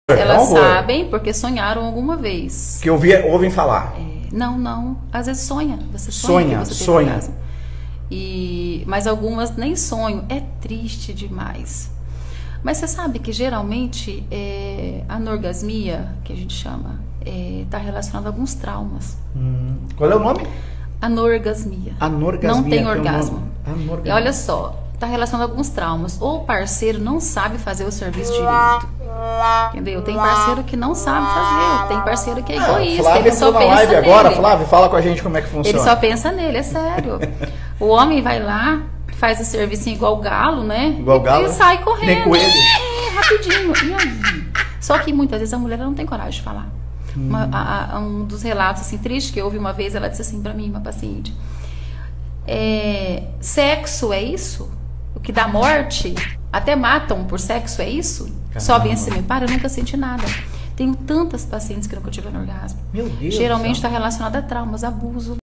Elas sabem porque sonharam alguma vez. Que ouvem falar. Não. Às vezes sonha. Você sonha. Sonha. Mas algumas nem sonham. É triste demais. Mas você sabe que geralmente a anorgasmia, que a gente chama, está relacionada a alguns traumas. Qual é o nome? Anorgasmia. Anorgasmia. Não tem orgasmo. Anorgasmia. E olha só, está relacionado a alguns traumas. Ou o parceiro não sabe fazer o serviço direito. Entendeu? Tem parceiro que não sabe fazer. Tem parceiro que é egoísta. Flávia, ele só na pensa live nele. agora, Flávia, fala com a gente como é que funciona. Ele só pensa nele, é sério. O homem vai lá, faz o serviço igual galo, né? Igual galo. E sai correndo. Nem coelho. Rapidinho. E aí? Só que muitas vezes a mulher não tem coragem de falar. Um dos relatos assim, tristes que eu ouvi uma vez, ela disse assim pra mim, uma paciente: sexo é isso? O que dá morte? Até matam por sexo, é isso? Caramba. Sobe em cima e para, eu nunca senti nada. Tenho tantas pacientes que nunca tiveram orgasmo. Meu Deus. Geralmente está relacionado a traumas, abuso.